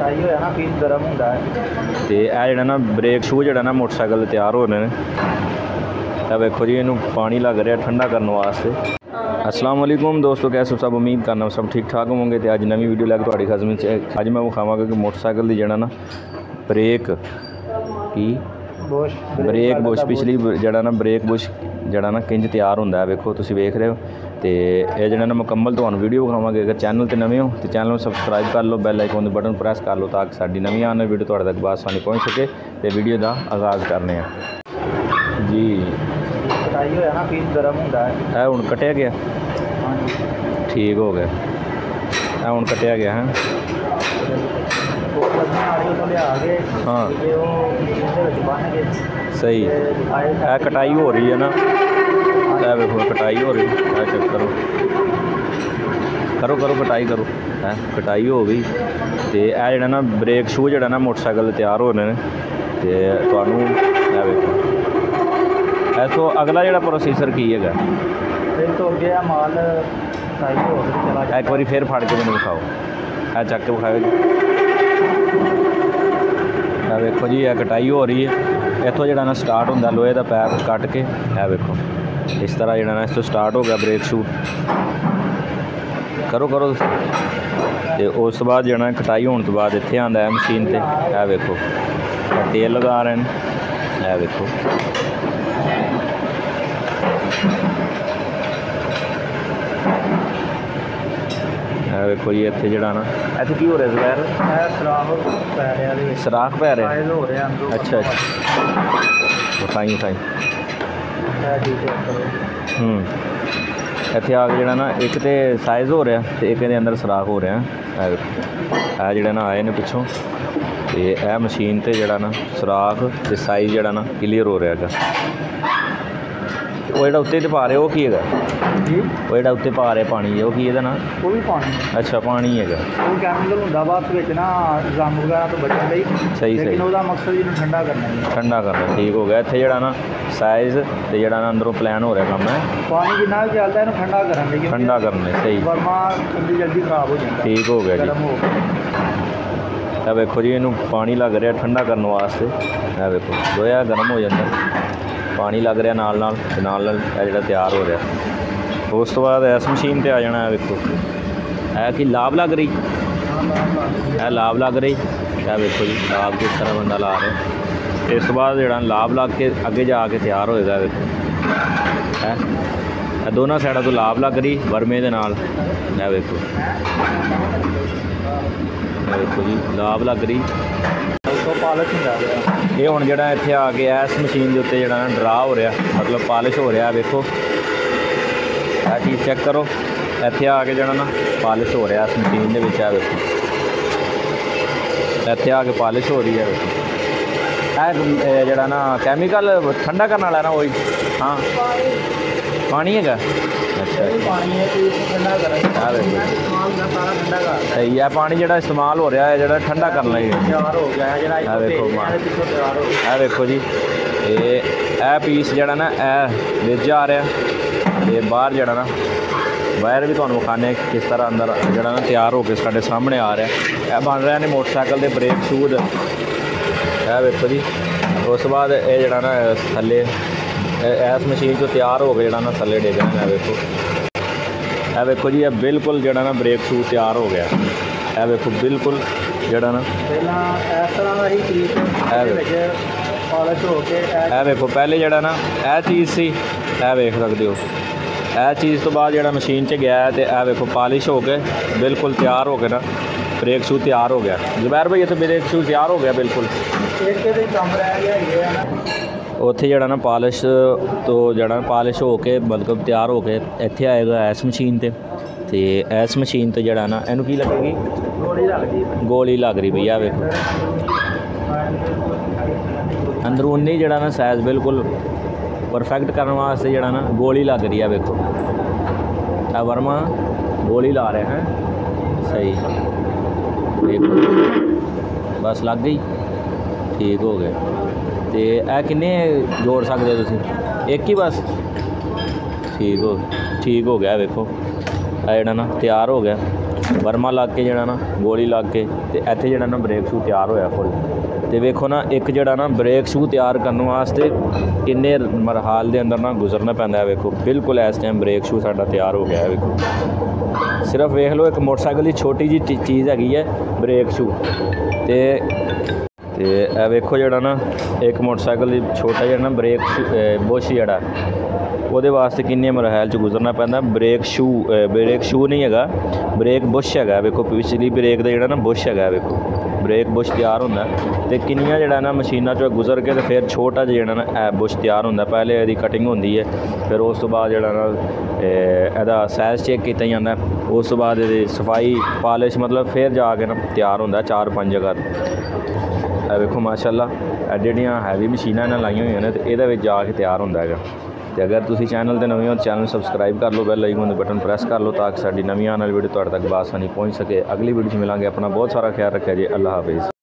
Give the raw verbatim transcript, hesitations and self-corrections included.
ਕਟਾਈ ਹੋਇਆ ਨਾ ਪੀਸ ਗਰਮ ਹੁੰਦਾ ਹੈ। ਤੇ ਇਹ ਜਿਹੜਾ ਨਾ ਬ੍ਰੇਕ ਸ਼ੂ ਜਿਹੜਾ ਨਾ ਮੋਟਰਸਾਈਕਲ ਤਿਆਰ ਹੋ ਰਹੇ ਨੇ। ਇਹ ਵੇਖੋ जी इनू पानी लग रहा ठंडा करने वास्ते। अस्सलाम वालेकुम दोस्तों, कैसे सब? उम्मीद करना सब ठीक ठाक होंगे। तो अज नवी वीडियो लैके थोड़ी खदमत च अज मैं विखावांगा कि मोटरसाइकिल की जड़ा ना ब्रेक की ब्रेक बुश पिछली जड़ा ना ब्रेक बुश जड़ा ना किंज तैयार होंदा है। वेखो तुसीं वेख रहे हो। तो यह जड़ा ना मुकम्मल तुहानूं वीडियो विखावांगे। अगर चैनल ते नवे हो तो चैनल को सबसक्राइब कर लो, बैल आइकन दे बटन प्रेस कर लो ताकि साडी नवी आने वीडियो तुहाडे तक आसानी पहुँच सके। तो वीडियो का आगाज़ करने जी। कटाई होया ना पीस गरम होंदा है। ਇਹ ਹੁਣ कटिया गया, ठीक हो गया। ਇਹ ਹੁਣ कटिया गया है। हाँ सही, ਇਹ कटाई हो रही है ना। ਇਹ ਵੇਖो कटाई हो रही है। चेक करो करो करो कटाई करो। है कटाई हो गई। तो यह जड़ा ना ब्रेक शू जड़ा ना मोटरसाइकिल तैयार हो रहे हैं। तो तुहानूं ਇਹ ਵੇखो इस तो अगला जो प्रोसीजर की है तो गया माल एक बार फिर फड़ के मैंने विखाओ। है चक के विखाओ जी। देखो जी यह कटाई हो रही है। इतों जो ना स्टार्ट होंगे लोहे का पैप कट के है वेखो इस तरह जो ना इस तो स्टार्ट हो गया ब्रेक शू। करो करो तो उस बाद जो कटाई होने तो बाद इत्थे आंदा है मशीन ते। है वेखो तेल लगा रहे हैं। है वेखो देखो जी इतने जड़ा ना इतने की हो रहा है जुबैर? सराख पै रहे। अच्छा अच्छा उठाई उठाई हूँ इतने आके जड़ा ना एक तो साइज़ हो रहा तो एक के अंदर सराख हो रहा है। जड़े ना आए ने पिछों तो यह मशीन से जड़ा ना सराख तो साइज़ जड़ा ना क्लीयर हो रहा है। वो जो उत्ते पा रहे वो की है? वो जो उत्ते पा रहे पानी वो की है ना? वो भी पानी। अच्छा पानी है वो कैमिकल होंदा बस विच ना जंग वगैरह तो बचने लई। सही सही लेकिन मकसद इन्हूं ठंडा करना है। ठंडा करना ठीक हो गया। इत्थे जड़ा ना साइज़ ते जड़ा ना अंदरों प्लान हो रहा काम है। पानी जिन्ना भी चलता है इन्हूं ठंडा करने लई। ठंडा करने सही वर्मा जल्दी जल्दी खराब हो जाता। ठीक हो गया जी। ਇਹ ਵੇਖੋ ਜੀ ਇਹਨੂੰ ਪਾਣੀ ਲੱਗ ਰਿਹਾ ਠੰਡਾ ਕਰਨ ਵਾਸਤੇ। ਇਹ ਵੇਖੋ ਲੋਹਾ ਗਰਮ ਹੋ ਜਾਂਦਾ, ਪਾਣੀ ਲੱਗ ਰਿਹਾ ਨਾਲ ਨਾਲ ਤੇ ਨਾਲ ਨਾਲ ਇਹ ਜਿਹੜਾ ਤਿਆਰ ਹੋ ਰਿਹਾ। ਉਸ ਤੋਂ ਬਾਅਦ ਇਸ ਮਸ਼ੀਨ ਤੇ ਆ ਜਾਣਾ। ਇਹ ਵੇਖੋ ਇਹ ਕੀ ਲਾਭ ਲੱਗ ਰਹੀ, ਇਹ ਲਾਭ ਲੱਗ ਰਹੀ। ਇਹ ਵੇਖੋ ਜੀ ਲਾਭ ਕਿਸ ਤਰ੍ਹਾਂ ਬੰਦਾ ਲਾ ਰਿਹਾ। ਇਸ ਤੋਂ ਬਾਅਦ ਜਿਹੜਾ ਲਾਭ ਲੱਗ ਕੇ ਅੱਗੇ ਜਾ ਕੇ ਤਿਆਰ ਹੋਏਗਾ। ਵੇਖੋ ਹੈ ਇਹ ਦੋਨਾਂ ਸਾਈਡਾਂ ਤੋਂ ਲਾਭ ਲੱਗ ਰਹੀ ਵਰਮੇ ਦੇ ਨਾਲ। ਇਹ ਵੇਖੋ देखो जी लाभ लग रही। पालिश ये हुण जिहड़ा इत्थे आके इस मशीन के उत्ते जिहड़ा ना ड्रा हो रहा मतलब पालिश हो रहा। वेखो यह चीज़ चेक करो इत्थे आके जिहड़ा ना पालिश हो रहा इस मशीन के विच। वेखो इत्थे आके पालिश हो रही है। वेखो यह जिहड़ा ना कैमिकल ठंडा करने वाला ना वही। हाँ पानी है। अच्छा सही है पानी जो इस्तेमाल हो रहा है जो ठंडा करना ही देखो। है देखो जी ये पीस जड़ा ना ए बिच आ रहा ये बाहर जड़ा ना वायर भी तुहानूं विखाने किस तरह अंदर जड़ा ना तैयार होकर साडे सामने आ रहा है। यह बन रहे हैं मोटरसाइकिल के ब्रेक शूज। है देखो जी उस बाद ये जड़ा ना थले इस मशीन चो तैयार हो गया ना थले डिगना। है वेखो है वेखो जी यह बिल्कुल जड़ा ना ब्रेक शू तैयार हो गया। है वेखो बिल्कुल जड़ा ना है वेखो पहले जड़ा ना यह चीज़ सी है वेख सकते हो। यह चीज़ तो बाद जड़ा मशीन च गया तो यह वेखो पॉलिश हो के बिल्कुल तैयार हो गया ना ब्रेक शू तैयार हो गया। जुबैर भाई इतने ब्रेक शू तैयार हो गया बिल्कुल। उत्थे जड़ा ना पॉलिश तो जड़ा पॉलिश हो के मतलब तैयार हो के इत्थे आएगा इस मशीन ते ते इस मशीन ते जड़ा ना इनू की लगेगी गोली लग रही गोली लग रही भैया। वेखो अंदरूनी जड़ा ना साइज बिल्कुल परफेक्ट करने वास्ते जड़ा ना गोली लग रही है। वेखो वर्मा गोली ला रहे हैं सही। देखो बस लग गई ठीक हो गए। तो यह किन्ने जोड़ सकते हो तुसीं? एक ही बस ठीक हो ठीक हो गया। वेखो यह ना तैयार हो गया। ਬਰਮਾ ਲੱਗ ਕੇ ਜਿਹੜਾ ਨਾ ਗੋਲੀ ਲੱਗ ਕੇ ਤੇ ਇੱਥੇ ਜਿਹੜਾ ਨਾ ਬ੍ਰੇਕ ਸ਼ੂ ਤਿਆਰ ਹੋਇਆ ਫੁੱਲ। ਤੇ ਵੇਖੋ ਨਾ ਇੱਕ ਜਿਹੜਾ ਨਾ ਬ੍ਰੇਕ ਸ਼ੂ ਤਿਆਰ ਕਰਨ ਵਾਸਤੇ ਕਿੰਨੇ ਮਰਹਾਲ ਦੇ ਅੰਦਰ ਨਾ ਗੁਜ਼ਰਨਾ ਪੈਂਦਾ ਹੈ। ਵੇਖੋ ਬਿਲਕੁਲ ਇਸ ਟਾਈਮ ਬ੍ਰੇਕ ਸ਼ੂ ਸਾਡਾ ਤਿਆਰ ਹੋ ਗਿਆ ਹੈ। ਵੇਖੋ ਸਿਰਫ ਵੇਖ ਲਓ ਇੱਕ ਮੋਟਰਸਾਈਕਲ ਦੀ ਛੋਟੀ ਜਿਹੀ ਚੀਜ਼ ਹੈਗੀ ਹੈ ਬ੍ਰੇਕ ਸ਼ੂ। ਤੇ ਤੇ ਇਹ ਵੇਖੋ ਜਿਹੜਾ ਨਾ ਇੱਕ ਮੋਟਰਸਾਈਕਲ ਦੀ ਛੋਟਾ ਜਿਹੜਾ ਨਾ ਬ੍ਰੇਕ ਬੁਸ਼ ਜਿਹੜਾ ਉਹਦੇ ਵਾਸਤੇ ਕਿੰਨੇ ਮਰਹਲ 'ਚ ਗੁਜ਼ਰਨਾ ਪੈਂਦਾ। ਬ੍ਰੇਕ ਸ਼ੂ ਬ੍ਰੇਕ ਸ਼ੂ ਨਹੀਂ ਹੈਗਾ, ਬ੍ਰੇਕ ਬੁਸ਼ ਹੈਗਾ। ਵੇਖੋ ਪਿਛਲੀ ਬ੍ਰੇਕ ਦਾ ਜਿਹੜਾ ਨਾ ਬੁਸ਼ ਹੈਗਾ। ਵੇਖੋ ਬ੍ਰੇਕ ਬੁਸ਼ ਤਿਆਰ ਹੁੰਦਾ ਤੇ ਕਿੰਨੀਆਂ ਜਿਹੜਾ ਨਾ ਮਸ਼ੀਨਾਂ 'ਚੋਂ ਗੁਜ਼ਰ ਕੇ ਤੇ ਫਿਰ ਛੋਟਾ ਜਿਹਾ ਜਿਹੜਾ ਨਾ ਇਹ ਬੁਸ਼ ਤਿਆਰ ਹੁੰਦਾ। ਪਹਿਲੇ ਇਹਦੀ ਕਟਿੰਗ ਹੁੰਦੀ ਹੈ, ਫਿਰ ਉਸ ਤੋਂ ਬਾਅਦ ਜਿਹੜਾ ਨਾ ਇਹਦਾ ਸਾਈਜ਼ ਚੈੱਕ ਕੀਤਾ ਜਾਂਦਾ, ਉਸ ਤੋਂ ਬਾਅਦ ਇਹਦੀ ਸਫਾਈ ਪਾਲਿਸ਼ ਮਤਲਬ ਫਿਰ ਜਾ ਕੇ ਨਾ ਤਿਆਰ ਹੁੰਦਾ ਚਾਰ ਪੰਜ ਜਗ੍ਹਾ। ਇਹ ਵੇਖੋ ਮਾਸ਼ਾਅੱਲਾ ਇਹ ਜਿਹੜੀਆਂ ਹੈਵੀ ਮਸ਼ੀਨਾਂ ਇਹਨਾਂ ਲਾਈਆਂ ਹੋਈਆਂ ਨੇ ਤੇ ਇਹਦੇ ਵਿੱਚ ਜਾ ਕੇ ਤਿਆਰ ਹੁੰਦਾ ਹੈਗਾ। ਤੇ ਅਗਰ ਤੁਸੀਂ ਚੈਨਲ ਤੇ ਨਵੇਂ ਹੋ ਚੈਨਲ ਸਬਸਕ੍ਰਾਈਬ ਕਰ ਲਓ, ਬੈਲ ਆਈਕਨ ਦੇ ਬਟਨ ਪ੍ਰੈਸ ਕਰ ਲਓ ਤਾਂ ਕਿ ਸਾਡੀ ਨਵੀਂ ਆਉਣ ਵਾਲੀ ਵੀਡੀਓ ਤੁਹਾਡੇ ਤੱਕ ਬਾਸਾਨੀ ਪਹੁੰਚ ਸਕੇ। ਅਗਲੀ ਵੀਡੀਓ 'ਚ ਮਿਲਾਂਗੇ। ਆਪਣਾ ਬਹੁਤ ਸਾਰਾ ਖਿਆਲ ਰੱਖਿਆ ਜੀ। ਅੱਲਾ ਹਾਫਿਜ਼।